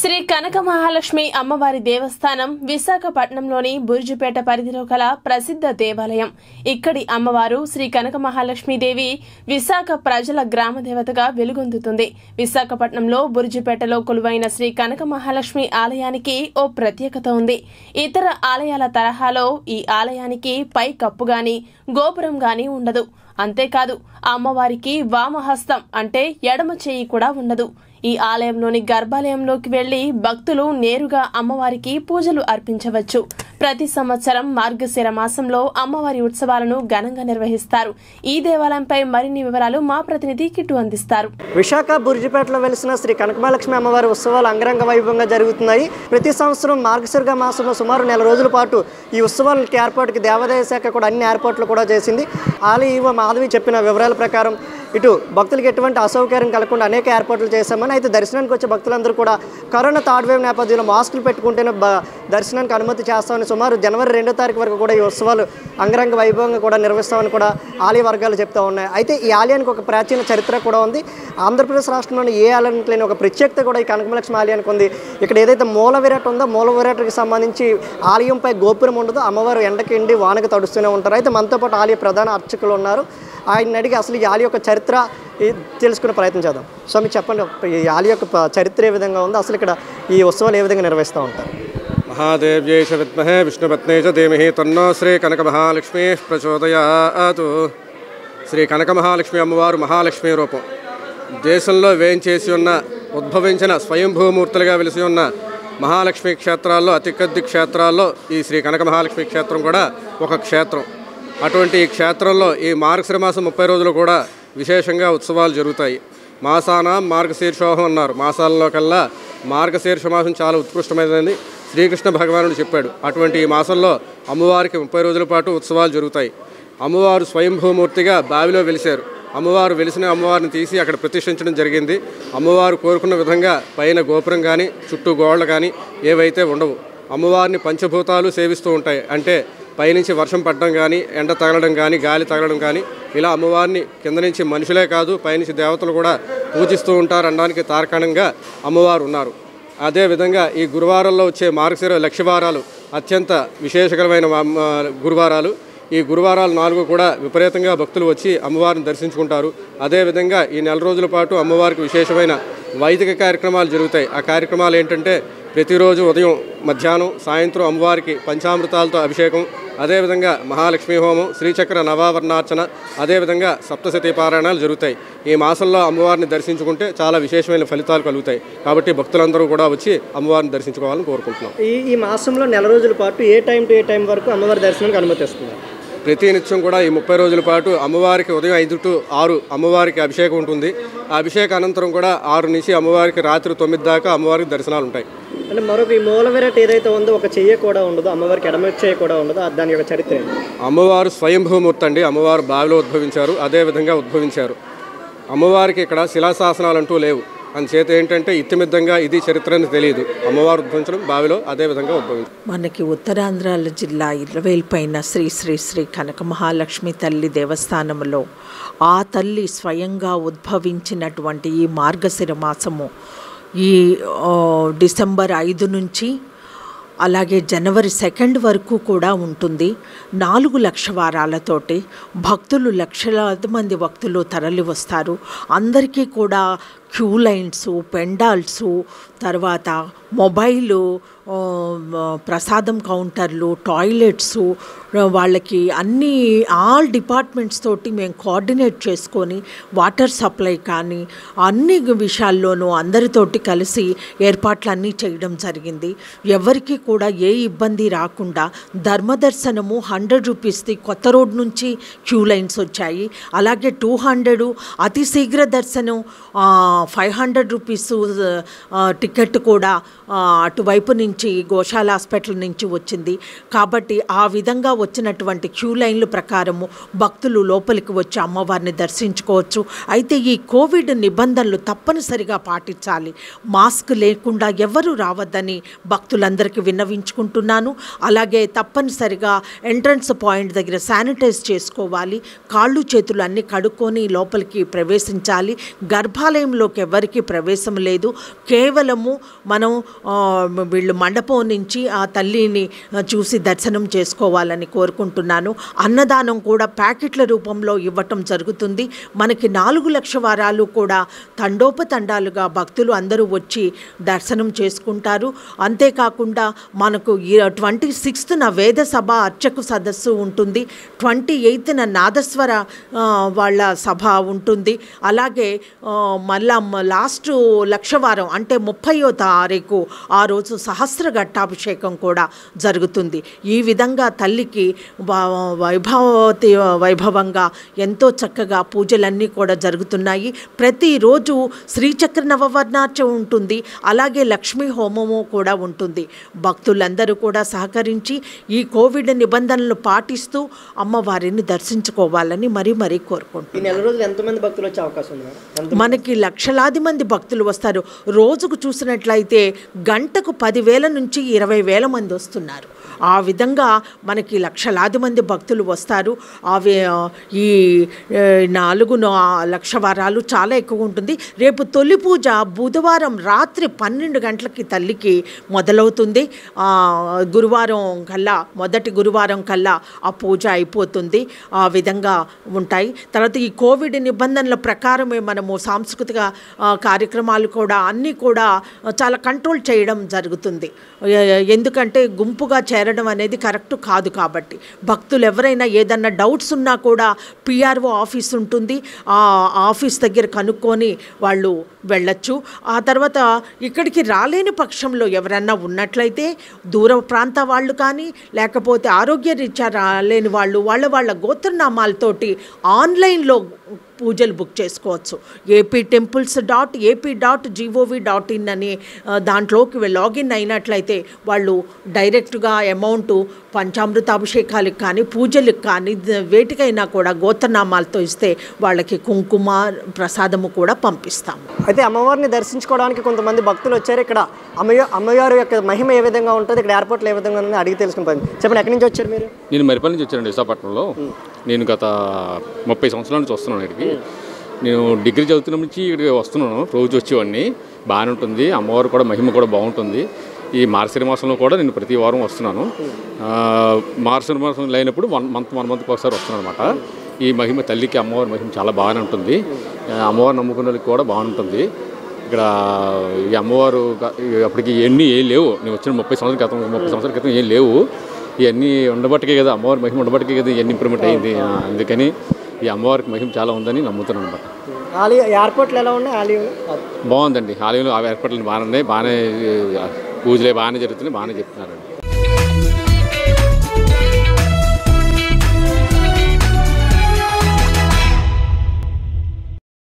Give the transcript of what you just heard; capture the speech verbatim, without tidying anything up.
శ్రీ కనకమహాలక్ష్మి అమ్మవారి దేవస్థానం విశాఖపట్నంలోని బుర్జిపేట పరిధిలో గల ప్రసిద్ధ దేవాలయం. ఇక్కడి అమ్మవారు శ్రీ కనకమహాలక్ష్మీదేవి విశాఖ ప్రజల గ్రామ దేవతగా వెలుగొందుతుంది. విశాఖపట్నంలో బుర్జిపేటలో కొలువైన శ్రీ కనకమహాలక్ష్మి ఆలయానికి ఓ ప్రత్యేకత ఉంది. ఇతర ఆలయాల తరహాలో ఈ ఆలయానికి పై కప్పు గాని గోపురం గాని ఉండదు. అంతేకాదు అమ్మవారికి వామహస్తం అంటే ఎడమ చేయి కూడా ఉండదు. ఈ ఆలయంలోని గర్భాలయంలోకి వెళ్లి భక్తులు నేరుగా అమ్మవారికి పూజలు అర్పించవచ్చు. ప్రతి సంవత్సరం మార్గశిర మాసంలో అమ్మవారి ఉత్సవాలను ఘనంగా నిర్వహిస్తారు. ఈ దేవాలయంపై మరిన్ని వివరాలు మా ప్రతినిధి కిట్టు అందిస్తారు. విశాఖ బుర్జిపేటలో వెలిసిన శ్రీ కనకమహాలక్ష్మి అమ్మవారి ఉత్సవాలు అంగరంగ వైభవంగా జరుగుతున్నాయి. ప్రతి సంవత్సరం మార్గశిర మాసంలో సుమారు నెల రోజుల పాటు ఈ ఉత్సవాలకి ఏర్పాటుకి దేవాదాయ శాఖ కూడా అన్ని ఏర్పాట్లు కూడా చేసింది. ఆలయ ఈవో మాధవి చెప్పిన వివరాల ప్రకారం ఇటు భక్తులకు ఎటువంటి అసౌకర్యం కలగకుండా అనేక ఏర్పాట్లు చేశామని, అయితే దర్శనానికి వచ్చే భక్తులందరూ కూడా కరోనా థర్డ్ వేవ్ నేపథ్యంలో మాస్కులు పెట్టుకుంటేనే దర్శనానికి అనుమతి చేస్తామని, సుమారు జనవరి రెండో తారీఖు వరకు కూడా ఈ ఉత్సవాలు అంగరంగ వైభవంగా కూడా నిర్వహిస్తామని కూడా ఆలయ వర్గాలు చెప్తూ ఉన్నాయి. అయితే ఈ ఆలయానికి ఒక ప్రాచీన చరిత్ర కూడా ఉంది. ఆంధ్రప్రదేశ్ రాష్ట్రంలోని ఏ ఆలయానికి లేని ఒక ప్రత్యేకత కూడా ఈ కనకమహాలక్ష్మి ఆలయానికి ఉంది. ఇక్కడ ఏదైతే మూల విరాట్ ఉందో మూల విరాట్కి సంబంధించి ఆలయంపై గోపురం ఉండదు. అమ్మవారు ఎండకి ఎండి వానకి తడుస్తూనే ఉంటారు. అయితే మనతో పాటు ఆలయ ప్రధాన అర్చకులు ఉన్నారు. ఆయన అడిగి అసలు ఈ ఆలయ యొక్క చరిత్ర తెలుసుకునే ప్రయత్నం చేద్దాం. సో మీరు చెప్పండి, ఈ ఆలయ యొక్క చరిత్ర ఏ విధంగా ఉందో, అసలు ఇక్కడ ఈ ఉత్సవాలు ఏ విధంగా నిర్వహిస్తూ ఉంటారు? మహాదేవ్యై చ విద్మహే విష్ణుపత్నే చ ధీమహి తన్నో శ్రీ కనకమహాలక్ష్మి ప్రచోదయాత్. శ్రీ కనకమహాలక్ష్మి అమ్మవారు మహాలక్ష్మి రూపం. దేశంలో వేంచేసి ఉన్న ఉద్భవించిన స్వయంభూమూర్తులుగా వెలిసి ఉన్న మహాలక్ష్మి క్షేత్రాల్లో అతి కొద్ది క్షేత్రాల్లో ఈ శ్రీ కనకమహాలక్ష్మి క్షేత్రం కూడా ఒక క్షేత్రం. అటువంటి ఈ క్షేత్రంలో ఈ మార్గశిర మాసం ముప్పై రోజులు కూడా విశేషంగా ఉత్సవాలు జరుగుతాయి. మాసాన మార్గశీర్షోహం అన్నారు. మాసాలలో కల్లా మార్గశీర్ష మాసం చాలా ఉత్కృష్టమైనదని శ్రీకృష్ణ భగవానుడు చెప్పాడు. అటువంటి ఈ మాసంలో అమ్మవారికి ముప్పై రోజుల పాటు ఉత్సవాలు జరుగుతాయి. అమ్మవారు స్వయంభూమూర్తిగా బావిలో వెలిశారు. అమ్మవారు వెలిసిన అమ్మవారిని తీసి అక్కడ ప్రతిష్ఠించడం జరిగింది. అమ్మవారు కోరుకున్న విధంగా పైన గోపురం కానీ చుట్టూ గోడలు కానీ ఏవైతే ఉండవు. అమ్మవారిని పంచభూతాలు సేవిస్తూ ఉంటాయి. అంటే పైనుంచి వర్షం పడడం కానీ, ఎండ తగలడం కానీ, గాలి తగలడం కానీ, ఇలా అమ్మవారిని కింద నుంచి మనుషులే కాదు పైనుంచి దేవతలు కూడా పూజిస్తూ ఉంటారు అనడానికి తార్కాణంగా అమ్మవారు ఉన్నారు. అదేవిధంగా ఈ గురువారంలో వచ్చే మార్గశిర లక్షవారాలు అత్యంత విశేషకరమైన గురువారాలు. ఈ గురువారాలు నాలుగు కూడా విపరీతంగా భక్తులు వచ్చి అమ్మవారిని దర్శించుకుంటారు. అదేవిధంగా ఈ నెల రోజుల పాటు అమ్మవారికి విశేషమైన వైదిక కార్యక్రమాలు జరుగుతాయి. ఆ కార్యక్రమాలు ఏంటంటే ప్రతిరోజు ఉదయం మధ్యాహ్నం సాయంత్రం అమ్మవారికి పంచామృతాలతో అభిషేకం, అదేవిధంగా మహాలక్ష్మీ హోమం, శ్రీచక్ర నవావర్ణార్చన, అదేవిధంగా సప్తశతీ పారాయణాలు జరుగుతాయి. ఈ మాసంలో అమ్మవారిని దర్శించుకుంటే చాలా విశేషమైన ఫలితాలు కలుగుతాయి. కాబట్టి భక్తులందరూ కూడా వచ్చి అమ్మవారిని దర్శించుకోవాలని కోరుకుంటున్నాం. ఈ ఈ మాసంలో నెల రోజుల పాటు ఏ టైం టు ఏ టైం వరకు అమ్మవారి దర్శనానికి అనుమతిస్తున్నారు? ప్రతి నిత్యం కూడా ఈ ముప్పై రోజుల పాటు అమ్మవారికి ఉదయం ఐదు టు ఆరు అమ్మవారికి అభిషేకం ఉంటుంది. ఆ అభిషేక అనంతరం కూడా ఆరు నుంచి అమ్మవారికి రాత్రి తొమ్మిది దాకా అమ్మవారికి దర్శనాలు ఉంటాయి. అంటే మరొక ఈ మూల విరాట్ ఏదైతే ఉందో ఒక చెయ్యి కూడా ఉండదు, అమ్మవారికి ఎడమ చెయ్యి కూడా ఉండదు. దాని యొక్క చరిత్ర అమ్మవారు స్వయంభూమూర్తి అండి. అమ్మవారు బావిలో ఉద్భవించారు, అదేవిధంగా ఉద్భవించారు. అమ్మవారికి ఇక్కడ శిలాశాసనాలు అంటూ లేవు. అందుచేత ఏంటంటే ఇతిమిద్దంగా ఇది చరిత్ర అని తెలియదు. అమ్మవారు ఉద్భవించడం బావిలో, అదేవిధంగా ఉద్భవించారు. మనకి ఉత్తరాంధ్రాల జిల్లా ఇరవేల్ పైన శ్రీ శ్రీ శ్రీ కనకమహాలక్ష్మి తల్లి దేవస్థానంలో ఆ తల్లి స్వయంగా ఉద్భవించినటువంటి ఈ మార్గశిర మాసము ఈ డిసెంబర్ ఐదు నుంచి అలాగే జనవరి సెకండ్ వరకు కూడా ఉంటుంది. నాలుగు లక్ష వారాలతోటి భక్తులు లక్షలాది మంది భక్తులు తరలి వస్తారు. అందరికీ కూడా క్యూ లైన్స్, పెండాల్సు, తర్వాత మొబైలు, ప్రసాదం కౌంటర్లు, టాయిలెట్సు, వాళ్ళకి అన్ని ఆల్ డిపార్ట్మెంట్స్ తోటి మేము కోఆర్డినేట్ చేసుకొని వాటర్ సప్లై కానీ అన్ని విషయాల్లోనూ అందరితోటి కలిసి ఏర్పాట్లన్నీ చేయడం జరిగింది. ఎవరికి కూడా ఏ ఇబ్బంది రాకుండా ధర్మదర్శనము హండ్రెడ్ రూపీస్ది కొత్త రోడ్ నుంచి క్యూ లైన్స్ వచ్చాయి. అలాగే టూ హండ్రెడ్ అతి శీఘ్ర దర్శనం ఫైవ్ హండ్రెడ్ రూపీస్ టికెట్ కూడా అటువైపు నుంచి గోశాల హాస్పిటల్ నుంచి వచ్చింది. కాబట్టి ఆ విధంగా వచ్చినటువంటి క్యూ లైన్ల ప్రకారము భక్తులు లోపలికి వచ్చి అమ్మవారిని దర్శించుకోవచ్చు. అయితే ఈ కోవిడ్ నిబంధనలు తప్పనిసరిగా పాటించాలి. మాస్క్ లేకుండా ఎవరు రావద్దని భక్తులందరికీ విన్నవించుకుంటున్నాను. అలాగే తప్పనిసరిగా ఎంట్రన్స్ పాయింట్ దగ్గర శానిటైజ్ చేసుకోవాలి. కాళ్ళు చేతులు అన్నీ కడుక్కొని లోపలికి ప్రవేశించాలి. గర్భాలయంలో లోపట్లోకి ఎవరికి ప్రవేశం లేదు. కేవలము మనం వీళ్ళు మండపం నుంచి ఆ తల్లిని చూసి దర్శనం చేసుకోవాలని కోరుకుంటున్నాను. అన్నదానం కూడా ప్యాకెట్ల రూపంలో ఇవ్వటం జరుగుతుంది. మనకి నాలుగు లక్ష వారాలు కూడా తండోపతండాలుగా భక్తులు అందరూ వచ్చి దర్శనం చేసుకుంటారు. అంతేకాకుండా మనకు ట్వంటీ సిక్స్త్న వేద సభ అర్చకు సదస్సు ఉంటుంది. ట్వంటీ ఎయిత్న నాదస్వర వాళ్ళ సభ ఉంటుంది. అలాగే మళ్ళా లాస్ట్ లక్షవారం అంటే ముప్పయో తారీఖు ఆ రోజు సహస్ర ఘట్టాభిషేకం కూడా జరుగుతుంది. ఈ విధంగా తల్లికి వైభవతి వైభవంగా ఎంతో చక్కగా పూజలన్నీ కూడా జరుగుతున్నాయి. ప్రతిరోజు శ్రీచక్ర నవవర్ణార్చన ఉంటుంది. అలాగే లక్ష్మీ హోమము కూడా ఉంటుంది. భక్తులందరూ కూడా సహకరించి ఈ కోవిడ్ నిబంధనలు పాటిస్తూ అమ్మవారిని దర్శించుకోవాలని మరీ మరీ కోరుకుంటున్నాను. ఈ నెల రోజులు ఎంతమంది భక్తులు వచ్చే అవకాశం ఉంది? మనకి లక్షలాది మంది భక్తులు వస్తారు. రోజుకు చూసినట్లయితే గంటకు పదివేల నుంచి ఇరవై వేల మంది వస్తున్నారు. ఆ విధంగా మనకి లక్షలాది మంది భక్తులు వస్తారు. అవి ఈ నాలుగు లక్ష వారాలు చాలా ఎక్కువ ఉంటుంది. రేపు తొలి పూజ బుధవారం రాత్రి పన్నెండు గంటలకి తల్లికి మొదలవుతుంది. గురువారం కల్లా మొదటి గురువారం కల్లా ఆ పూజ అయిపోతుంది. ఆ విధంగా ఉంటాయి. తర్వాత ఈ కోవిడ్ నిబంధనల ప్రకారమే మనము సాంస్కృతిక కార్యక్రమాలు కూడా అన్నీ కూడా చాలా కంట్రోల్ చేయడం జరుగుతుంది. ఎందుకంటే గుంపుగా చేరడం అనేది కరెక్ట్ కాదు. కాబట్టి భక్తులు ఎవరైనా ఏదన్నా డౌట్స్ ఉన్నా కూడా పిఆర్ఓ ఆఫీస్ ఉంటుంది. ఆ ఆఫీస్ దగ్గర కనుక్కొని వాళ్ళు వెళ్ళచ్చు. ఆ తర్వాత ఇక్కడికి రాలేని పక్షంలో ఎవరన్నా ఉన్నట్లయితే దూర ప్రాంత వాళ్ళు కానీ లేకపోతే ఆరోగ్య రీత్యా రాలేని వాళ్ళు వాళ్ళ వాళ్ళ గోత్రనామాలతోటి ఆన్లైన్లో పూజలు బుక్ చేసుకోవచ్చు. AP temples dot AP dot G O V dot in అని దాంట్లోకి లాగిన్ అయినట్లయితే వాళ్ళు డైరెక్ట్గా అమౌంట్ పంచామృతాభిషేకాలకు కానీ పూజలకు కానీ వేటికైనా కూడా గోత్రనామాలతో ఇస్తే వాళ్ళకి కుంకుమ ప్రసాదము కూడా పంపిస్తాము. అయితే అమ్మవారిని దర్శించుకోవడానికి కొంతమంది భక్తులు వచ్చారు. ఇక్కడ అమ్మయ్య అమ్మవారి యొక్క మహిమ ఏ విధంగా ఉంటుంది, ఇక్కడ ఎయిర్పోర్ట్లో ఏ విధంగా ఉందని అడిగి తెలుసుకుంటాను. చెప్పండి, ఎక్కడి నుంచి వచ్చారు మీరు? నేను మరిపల్లి నుంచి వచ్చానండి, విశాఖపట్నంలో. నేను గత ముప్పై సంవత్సరాల నుంచి వస్తున్నాను ఇక్కడికి. నేను డిగ్రీ చదువుతున్న నుంచి ఇక్కడికి వస్తున్నాను. రోజు వచ్చేవాడిని. బాగానే ఉంటుంది. అమ్మవారు కూడా మహిమ కూడా బాగుంటుంది. ఈ మార్గశిర మాసంలో కూడా నేను ప్రతి వారం వస్తున్నాను. మార్గశిర మాసం లేనప్పుడు వన్ మంత్ వన్ మంత్కి ఒకసారి వస్తున్నాను అనమాట. ఈ మహిమ తల్లికి అమ్మవారి మహిమ చాలా బాగానే ఉంటుంది. అమ్మవారు నమ్ముకున్న వాళ్ళకి కూడా బాగుంటుంది. ఇక్కడ ఈ అమ్మవారు అప్పటికి ఇవన్నీ ఏం లేవు. నేను వచ్చిన ముప్పై సంవత్సరాల క్రితం ముప్పై సంవత్సరాల క్రితం ఏం లేవు. ఇవన్నీ ఉండబట్టికే కదా, అమ్మవారి మహిమ ఉండబట్టికే కదా ఇవన్నీ ఇంప్రూవ్మెంట్ అయింది. అందుకని ఈ అమ్మవారికి మహిమ చాలా ఉందని నమ్ముతున్నాను అనమాట. ఆలయం ఎయిర్పోర్ట్లు ఎలా ఉన్నాయి? ఆలయం బాగుందండి. ఆలయంలో ఆ ఎయిర్పోర్ట్లు బాగానే ఉన్నాయి. బాగానే పూజలే బాగానే జరుగుతున్నాయి. బాగానే చెప్తున్నారండి.